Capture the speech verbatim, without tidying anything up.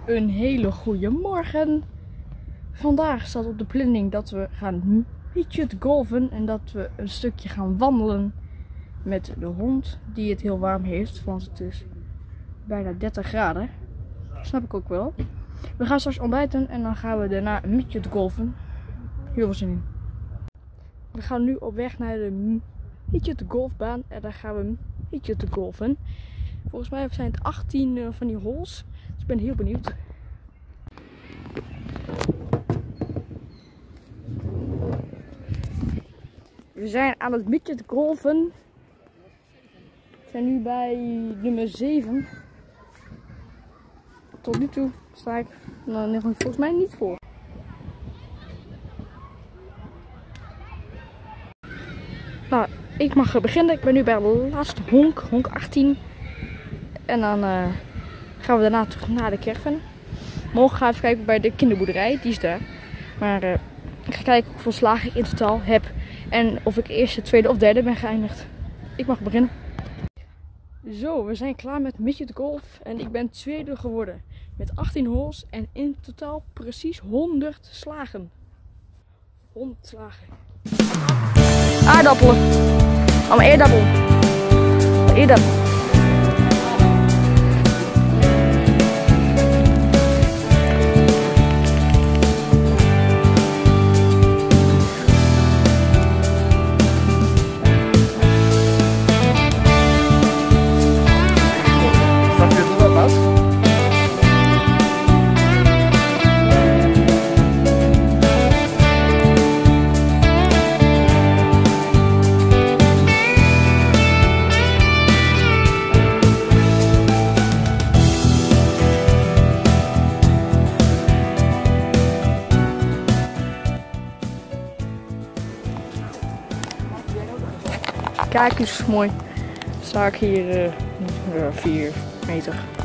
Een hele goede morgen. Vandaag staat op de planning dat we gaan midget golfen en dat we een stukje gaan wandelen met de hond die het heel warm heeft, want het is bijna dertig graden. Dat snap ik ook wel. We gaan straks ontbijten en dan gaan we daarna midget golfen. Heel veel zin in. We gaan nu op weg naar de midget golfbaan en daar gaan we midget golfen. Volgens mij zijn het achttien van die holes, dus ik ben heel benieuwd. We zijn aan het midget golfen. We zijn nu bij nummer zeven. Tot nu toe sta ik nou, volgens mij niet voor. Nou, ik mag beginnen. Ik ben nu bij de laatste honk, honk achttien. En dan uh, gaan we daarna terug naar de caravan. Morgen ga ik even kijken bij de kinderboerderij, die is daar. Maar uh, ik ga kijken hoeveel slagen ik in totaal heb. En of ik eerste, tweede of derde ben geëindigd. Ik mag beginnen. Zo, we zijn klaar met midget golf. En ik ben tweede geworden. Met achttien holes en in totaal precies honderd slagen. honderd slagen. Aardappelen. Allemaal eerdappel. Eerdappel. Kijk eens, mooi. Sta ik hier uh, vier meter.